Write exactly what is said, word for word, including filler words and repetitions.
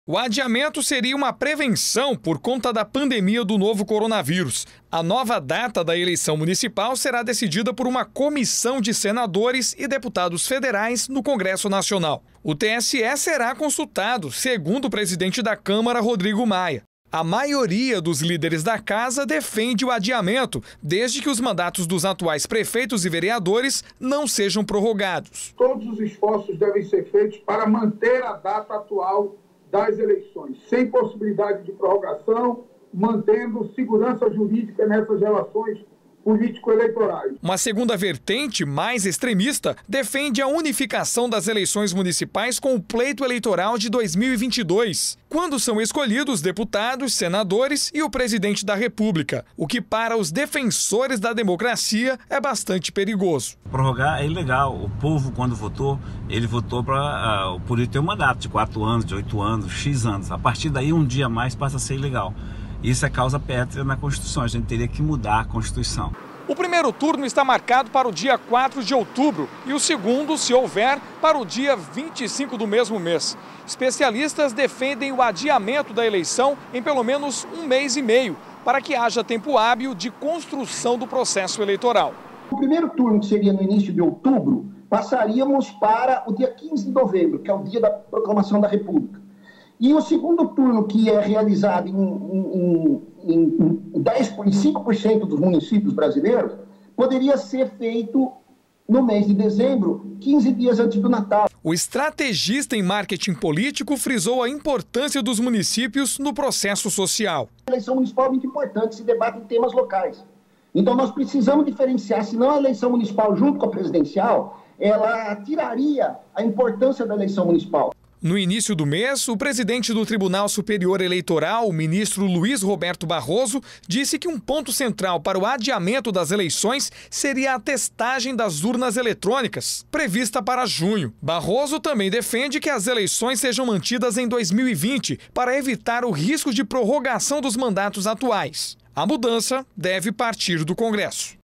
O adiamento seria uma prevenção por conta da pandemia do novo coronavírus. A nova data da eleição municipal será decidida por uma comissão de senadores e deputados federais no Congresso Nacional. O T S E será consultado, segundo o presidente da Câmara, Rodrigo Maia. A maioria dos líderes da casa defende o adiamento, desde que os mandatos dos atuais prefeitos e vereadores não sejam prorrogados. Todos os esforços devem ser feitos para manter a data atual das eleições, sem possibilidade de prorrogação, mantendo segurança jurídica nessas relações político-eleitorais. Uma segunda vertente, mais extremista, defende a unificação das eleições municipais com o pleito eleitoral de dois mil e vinte e dois, quando são escolhidos deputados, senadores e o presidente da República, o que para os defensores da democracia é bastante perigoso. Prorrogar é ilegal. O povo, quando votou, ele votou para uh, por ele ter um mandato de quatro anos, de oito anos, X anos. A partir daí, um dia a mais passa a ser ilegal. Isso é causa pétrea na Constituição, a gente teria que mudar a Constituição. O primeiro turno está marcado para o dia quatro de outubro e o segundo, se houver, para o dia vinte e cinco do mesmo mês. Especialistas defendem o adiamento da eleição em pelo menos um mês e meio, para que haja tempo hábil de construção do processo eleitoral. O primeiro turno, que seria no início de outubro, passaríamos para o dia quinze de novembro, que é o dia da proclamação da República. E o segundo turno, que é realizado em, em, em, em dez, em cinco por cento dos municípios brasileiros, poderia ser feito no mês de dezembro, quinze dias antes do Natal. O estrategista em marketing político frisou a importância dos municípios no processo social. A eleição municipal é muito importante, se debate em temas locais. Então nós precisamos diferenciar, senão a eleição municipal junto com a presidencial, ela tiraria a importância da eleição municipal. No início do mês, o presidente do Tribunal Superior Eleitoral, o ministro Luiz Roberto Barroso, disse que um ponto central para o adiamento das eleições seria a testagem das urnas eletrônicas, prevista para junho. Barroso também defende que as eleições sejam mantidas em dois mil e vinte, para evitar o risco de prorrogação dos mandatos atuais. A mudança deve partir do Congresso.